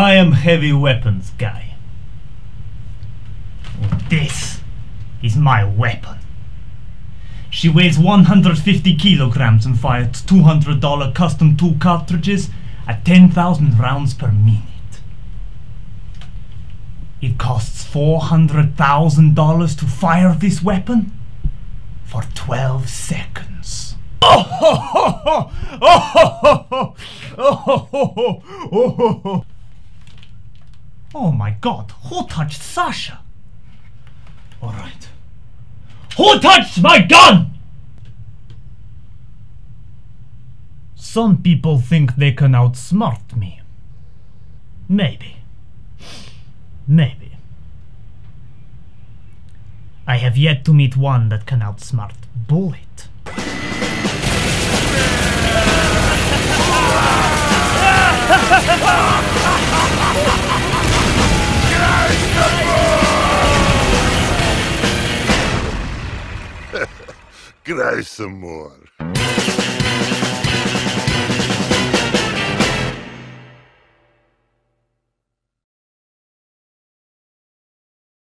I am heavy weapons guy. This is my weapon. She weighs 150 kilograms and fires $200 custom tool cartridges at 10,000 rounds per minute. It costs $400,000 to fire this weapon for 12 seconds. Oh my God, who touched Sasha? All right. Who touched my gun? Some people think they can outsmart me. Maybe. Maybe. I have yet to meet one that can outsmart Bullet. Cry some more.